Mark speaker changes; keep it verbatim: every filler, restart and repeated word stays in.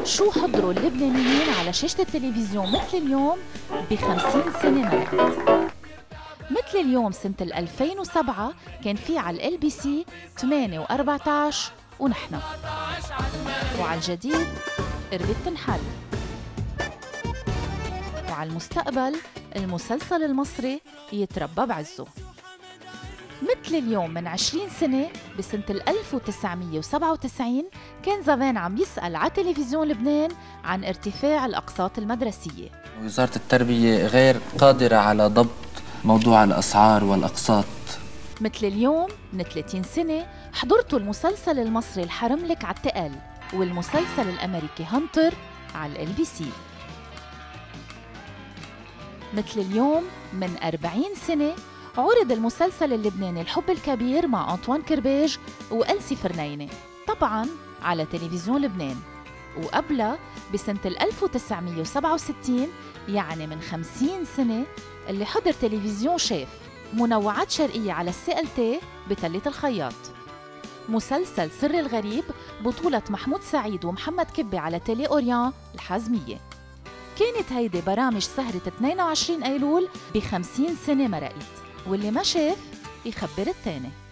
Speaker 1: شو حضروا اللبنانيين على شاشة التلفزيون مثل اليوم بخمسين سنة مرقت؟ مثل اليوم سنة ألفين وسبعة كان في على ال بي سي ثمانية وأربعة عشر ونحن، وعلى الجديد قربت تنحل، وعلى المستقبل المسلسل المصري يتربى بعزه. مثل اليوم من عشرين سنة بسنة ألف وتسعمية وسبعة وتسعين كان زافان عم يسأل على تلفزيون لبنان عن ارتفاع الأقساط المدرسية.
Speaker 2: وزارة التربية غير قادرة على ضبط موضوع الأسعار والأقساط.
Speaker 1: مثل اليوم من ثلاثين سنة حضرتوا المسلسل المصري الحرملك على التقل، والمسلسل الأمريكي هانتر على ال بي سي. مثل اليوم من أربعين سنة عرض المسلسل اللبناني الحب الكبير مع أنطوان كرباج وألسي فرنينة، طبعاً على تلفزيون لبنان. وقبلها بسنة ألف وتسعمية وسبعة وستين، يعني من خمسين سنة، اللي حضر تلفزيون شاف منوعات شرقية على السي ال تي بتلة الخياط، مسلسل سر الغريب بطولة محمود سعيد ومحمد كبي على تيلي أوريان الحازمية. كانت هيدي برامج سهرة اثنين وعشرين أيلول بخمسين سنة مرقت، واللي ما شاف يخبر التاني.